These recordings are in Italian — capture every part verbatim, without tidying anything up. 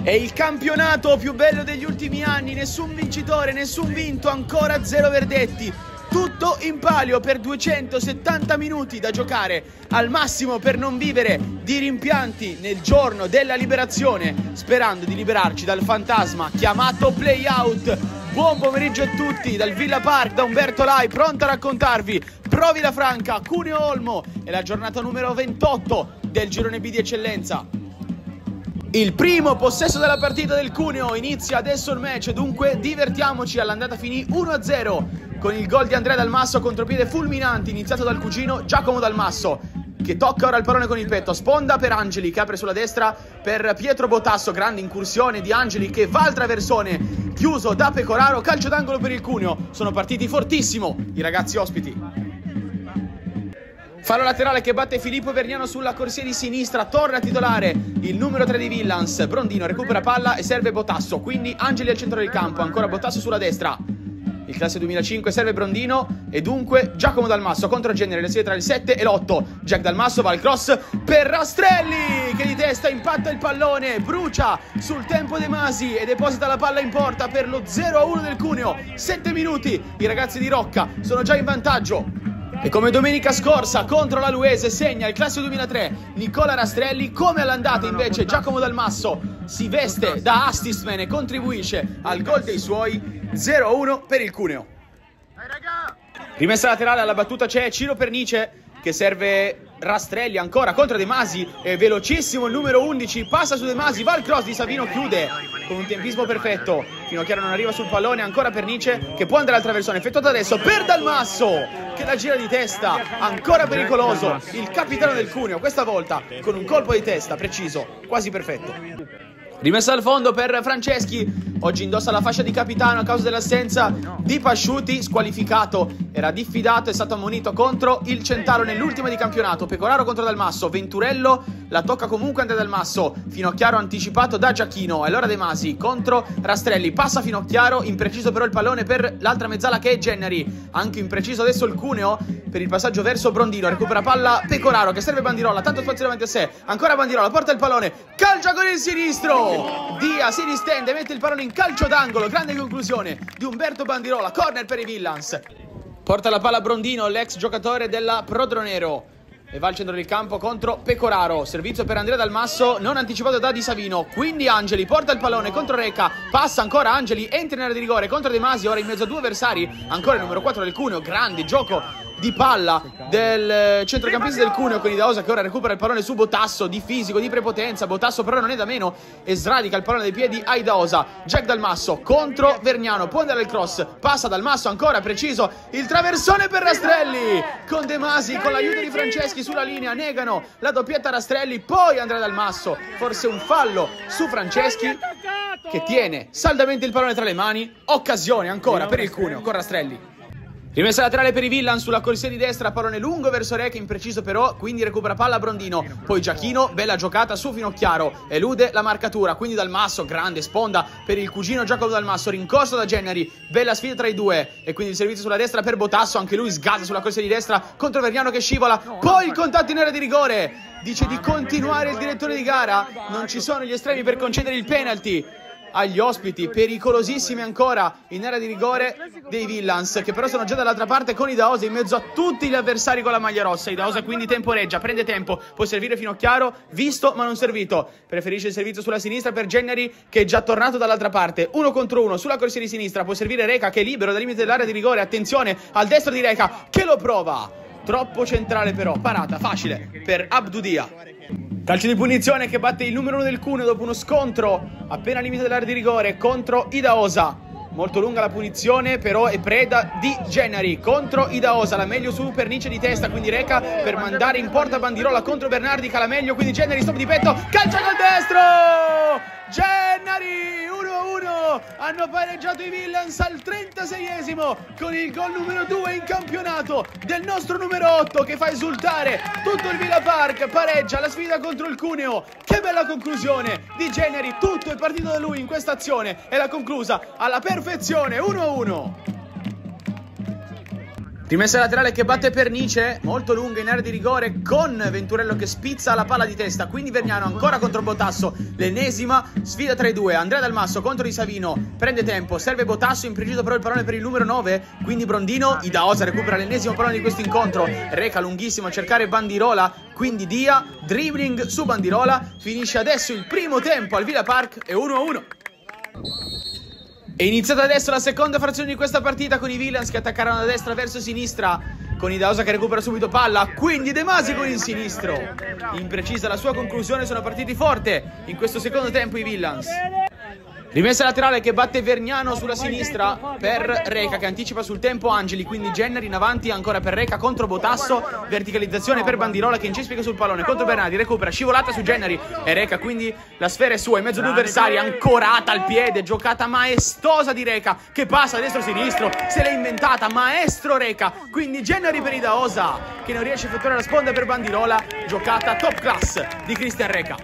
È il campionato più bello degli ultimi anni, nessun vincitore, nessun vinto, ancora zero verdetti. Tutto in palio per duecentosettanta minuti da giocare al massimo per non vivere di rimpianti nel giorno della liberazione, sperando di liberarci dal fantasma chiamato Playout. Buon pomeriggio a tutti dal Villa Park, da Umberto Lai, pronto a raccontarvi Pro Villafranca, Cuneo Olmo e la giornata numero ventotto del girone B di eccellenza. Il primo possesso della partita del Cuneo, inizia adesso il match, dunque divertiamoci. All'andata finì uno a zero con il gol di Andrea Dalmasso, contropiede fulminante iniziato dal cugino Giacomo Dalmasso, che tocca ora il pallone con il petto, sponda per Angeli che apre sulla destra per Pietro Botasso, grande incursione di Angeli che va al traversone, chiuso da Pecoraro, calcio d'angolo per il Cuneo. Sono partiti fortissimo i ragazzi ospiti. Fallo laterale che batte Filippo Vergnano sulla corsia di sinistra, torna a titolare il numero tre di Villans, Brondino recupera palla e serve Botasso, quindi Angeli al centro del campo, ancora Botasso sulla destra. Il classe duemilacinque serve Brondino e dunque Giacomo Dalmasso contro Genere, le siede tra il sette e l'otto. Jack Dalmasso va al cross per Rastrelli che di testa impatta il pallone, brucia sul tempo De Masi e deposita la palla in porta per lo zero a uno del Cuneo. sette minuti, i ragazzi di Rocca sono già in vantaggio. E come domenica scorsa contro la Luese segna il classe duemilatré Nicola Rastrelli, come all'andata invece Giacomo Dalmasso si veste da assistman e contribuisce al gol dei suoi. Zero a uno per il Cuneo. Rimessa laterale, alla battuta c'è Ciro Pernice che serve Rastrelli ancora contro De Masi, è velocissimo il numero undici, passa su De Masi, va al cross di Savino, chiude con un tempismo perfetto, Finocchiaro non arriva sul pallone, ancora Pernice che può andare al traversone, effettuato adesso per Dalmasso che la gira di testa, ancora pericoloso il capitano del Cuneo, questa volta con un colpo di testa preciso, quasi perfetto. Rimessa al fondo per Franceschi, oggi indossa la fascia di capitano a causa dell'assenza di Pasciuti, squalificato, era diffidato, è stato ammonito contro il Centaro nell'ultima di campionato. Pecoraro contro Dalmasso, Venturello la tocca comunque Andrea Dalmasso, Finocchiaro anticipato da Giacchino, e allora De Masi contro Rastrelli, passa Finocchiaro, impreciso però il pallone per l'altra mezzala che è Gennari, anche impreciso adesso il Cuneo per il passaggio verso Brondino, recupera palla Pecoraro che serve Bandirola, tanto spazio davanti a sé, ancora Bandirola, porta il pallone, calcia con il sinistro, Dia si distende, mette il pallone in calcio d'angolo, grande conclusione di Umberto Bandirola, corner per i Villans. Porta la palla Brondino, l'ex giocatore della Prodronero, e va al centro del campo contro Pecoraro, servizio per Andrea Dalmasso non anticipato da Di Savino, quindi Angeli porta il pallone contro Reca, passa ancora Angeli, entra in area di rigore contro De Masi, ora in mezzo a due avversari, ancora il numero quattro del Cuneo, grande gioco di palla del centrocampista del Cuneo con Idaosa che ora recupera il pallone su Botasso, di fisico, di prepotenza, Botasso però non è da meno e sradica il pallone dai piedi a Idaosa. Jack Dalmasso contro Vergnano, può andare al cross, passa Dalmasso ancora preciso, il traversone per Rastrelli con De Masi con l'aiuto di Franceschi sulla linea, negano la doppietta Rastrelli, poi Andrea Dalmasso, forse un fallo su Franceschi che tiene saldamente il pallone tra le mani, occasione ancora per il Cuneo con Rastrelli. Rimessa laterale per i Villan sulla corsia di destra, pallone lungo verso Reca, impreciso però, quindi recupera palla Brondino, poi Giacchino, bella giocata su Finocchiaro, elude la marcatura, quindi Dalmasso, grande sponda per il cugino Giacomo Dalmasso, rincorso da Gennari, bella sfida tra i due, e quindi il servizio sulla destra per Botasso, anche lui sgasa sulla corsia di destra contro Vergnano che scivola, poi il contatto in area di rigore, dice di continuare il direttore di gara, non ci sono gli estremi per concedere il penalty agli ospiti, pericolosissimi ancora in area di rigore dei Villans, che però sono già dall'altra parte con Idaosa in mezzo a tutti gli avversari con la maglia rossa. Idaosa quindi temporeggia, prende tempo, può servire Finocchiaro, visto ma non servito, preferisce il servizio sulla sinistra per Gennari che è già tornato dall'altra parte, uno contro uno sulla corsia di sinistra, può servire Reca che è libero dal limite dell'area di rigore, attenzione al destro di Reca che lo prova, troppo centrale però, parata facile per Abdudia. Calcio di punizione che batte il numero uno del Cuneo dopo uno scontro appena al limite dell'area di rigore contro Idaosa. Molto lunga la punizione, però è preda di Gennari contro Idaosa. La meglio su Pernice di testa, quindi Reca per mandare in porta Bandirola contro Bernardi. Calameglio, quindi Gennari, stop di petto, calcia col destro! Gennari, uno a uno, hanno pareggiato i Villans al trentaseiesimo con il gol numero due in campionato del nostro numero otto che fa esultare tutto il Villa Park, pareggia la sfida contro il Cuneo. Che bella conclusione di Gennari, tutto è partito da lui in questa azione e l'ha conclusa alla perfezione, uno a uno. Rimessa laterale che batte Pernice, molto lunga in area di rigore con Venturello che spizza la palla di testa, quindi Vergnano ancora contro Botasso, l'ennesima sfida tra i due. Andrea Dalmasso contro Di Savino, prende tempo, serve Botasso, impreciso però il pallone per il numero nove, quindi Brondino, Idaosa recupera l'ennesimo pallone di questo incontro, Reca lunghissimo a cercare Bandirola, quindi Dia, dribbling su Bandirola, finisce adesso il primo tempo al Villa Park e uno a uno. È iniziata adesso la seconda frazione di questa partita con i Villans che attaccarono da destra verso sinistra, con Idaosa che recupera subito palla, quindi De Masi con il sinistro. Imprecisa la sua conclusione, sono partiti forte in questo secondo tempo i Villans. Rimessa laterale che batte Vergnano sulla sinistra per Reca che anticipa sul tempo Angeli, quindi Jenner in avanti ancora per Reca contro Botasso, verticalizzazione per Bandirola che incispica sul pallone contro Bernardi, recupera, scivolata su Gennari e Reca, quindi la sfera è sua in mezzo ad due avversari, ancorata al piede, giocata maestosa di Reca che passa destro-sinistro, se l'è inventata, maestro Reca, quindi Gennari per Idaosa che non riesce a effettuare la sponda per Bandirola, giocata top class di Cristian Reca.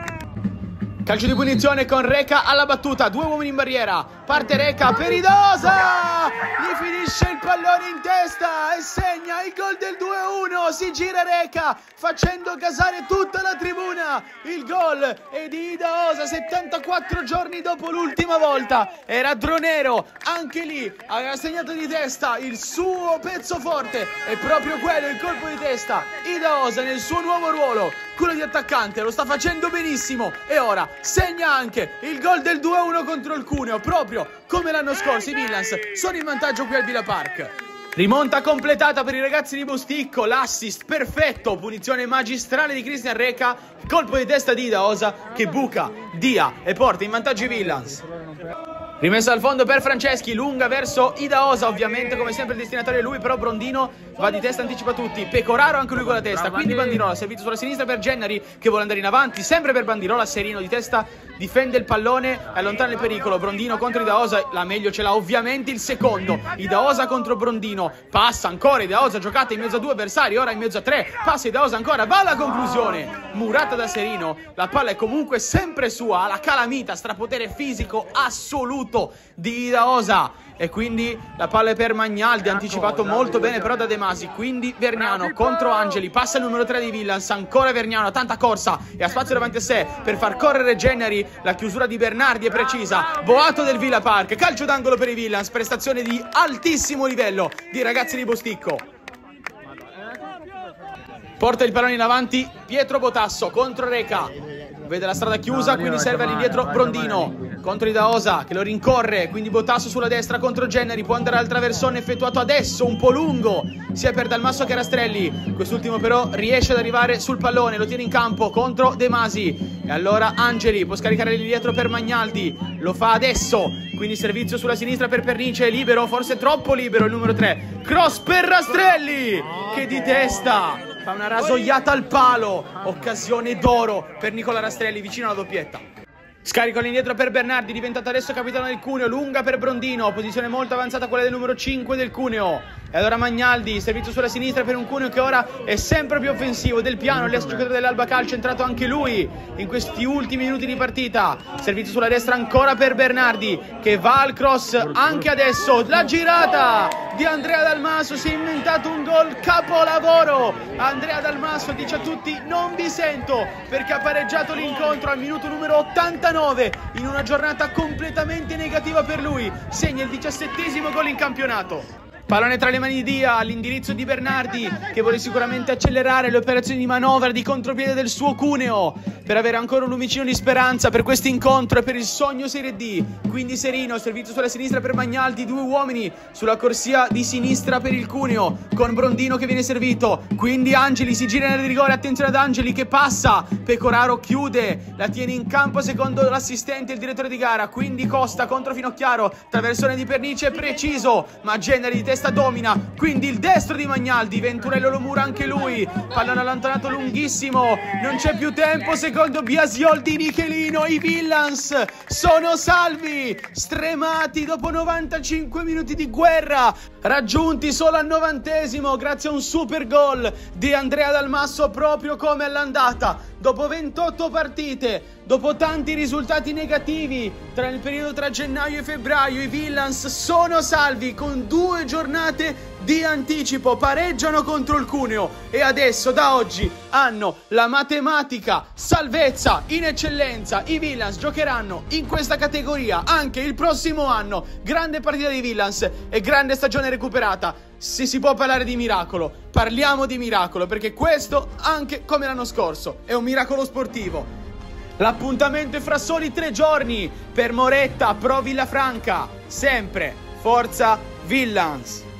Calcio di punizione con Reca alla battuta, due uomini in barriera, parte Reca per Idaosa, gli finisce il pallone in testa e segna il gol del due a uno, si gira Reca facendo gasare tutta la tribuna, il gol è di Idaosa settantaquattro giorni dopo l'ultima volta, era Dronero, anche lì aveva segnato di testa il suo pezzo forte, è proprio quello il colpo di testa, Idaosa nel suo nuovo ruolo, quello di attaccante, lo sta facendo benissimo e ora segna anche il gol del due a uno contro il Cuneo, proprio come l'anno scorso i Villans sono in vantaggio qui al Villa Park. Rimonta completata per i ragazzi di Busticco, l'assist perfetto, punizione magistrale di Cristian Reca, colpo di testa di Idaosa che buca Dia e porta in vantaggio i Villans. Rimessa al fondo per Franceschi, lunga verso Idaosa, ovviamente come sempre il destinatario è lui, però Brondino va di testa, anticipa tutti, Pecoraro anche lui con la testa, quindi Bandirola, servito sulla sinistra per Gennari che vuole andare in avanti, sempre per Bandirola, Serino di testa, difende il pallone, allontana il pericolo, Brondino contro Idaosa, la meglio ce l'ha ovviamente il secondo, Idaosa contro Brondino, passa ancora Idaosa, giocata in mezzo a due avversari, ora in mezzo a tre, passa Idaosa ancora, va alla conclusione, murata da Serino, la palla è comunque sempre sua, ha la calamita, strapotere fisico assoluto di Idaosa e quindi la palla è per Magnaldi, anticipato molto bene però da De Masi, quindi Vergnano contro Angeli, passa il numero tre di Villans, ancora Vergnano, tanta corsa e ha spazio davanti a sé per far correre Gennari, la chiusura di Bernardi è precisa, boato del Villa Park, calcio d'angolo per i Villans, prestazione di altissimo livello di ragazzi di Busticco. Porta il pallone in avanti Pietro Botasso contro Reca, vede la strada chiusa, quindi serve all'indietro Brondino contro Idaosa che lo rincorre, quindi Botasso sulla destra contro Gennari, può andare al traversone effettuato adesso, un po' lungo sia per Dalmasso che Rastrelli, quest'ultimo però riesce ad arrivare sul pallone, lo tiene in campo contro De Masi e allora Angeli può scaricare l'indietro per Magnaldi, lo fa adesso, quindi servizio sulla sinistra per Pernice, libero, forse troppo libero il numero tre, cross per Rastrelli che di testa fa una rasoiata al palo, occasione d'oro per Nicola Rastrelli vicino alla doppietta. Scarico all'indietro per Bernardi, diventato adesso capitano del Cuneo, lunga per Brondino, posizione molto avanzata quella del numero cinque del Cuneo. E allora Magnaldi, servizio sulla sinistra per un Cuneo che ora è sempre più offensivo. Del Piano, l'ex giocatore dell'Alba Calcio, è entrato anche lui in questi ultimi minuti di partita. Servizio sulla destra ancora per Bernardi, che va al cross anche adesso. La girata di Andrea Dalmasso, si è inventato un gol capolavoro. Andrea Dalmasso dice a tutti non vi sento, perché ha pareggiato l'incontro al minuto numero ottantanove in una giornata completamente negativa per lui. Segna il diciassettesimo gol in campionato. Pallone tra le mani di Dia all'indirizzo di Bernardi che vuole sicuramente accelerare le operazioni di manovra di contropiede del suo Cuneo per avere ancora un lumicino di speranza per questo incontro e per il sogno Serie D. Quindi Serino, servizio sulla sinistra per Magnaldi, due uomini sulla corsia di sinistra per il Cuneo con Brondino che viene servito, quindi Angeli si gira nel rigore, attenzione ad Angeli che passa, Pecoraro chiude, la tiene in campo secondo l'assistente, il direttore di gara, quindi Costa contro Finocchiaro, traversone di Pernice preciso, ma Gennari di testa domina, quindi il destro di Magnaldi, Venturello lo mura anche lui, pallone allontanato lunghissimo, non c'è più tempo secondo Biasiol di Michelino, i Villans sono salvi, stremati dopo novantacinque minuti di guerra, raggiunti solo al novantesimo grazie a un super gol di Andrea Dalmasso proprio come all'andata, dopo ventotto partite, dopo tanti risultati negativi tra il periodo tra gennaio e febbraio, i Villans sono salvi con due giornate di anticipo, pareggiano contro il Cuneo e adesso da oggi hanno la matematica salvezza in eccellenza. I Villans giocheranno in questa categoria anche il prossimo anno. Grande partita dei Villans e grande stagione recuperata. Se si può parlare di miracolo, parliamo di miracolo, perché questo, anche come l'anno scorso, è un miracolo sportivo. L'appuntamento è fra soli tre giorni per Moretta Pro Villafranca. Sempre Forza Villans!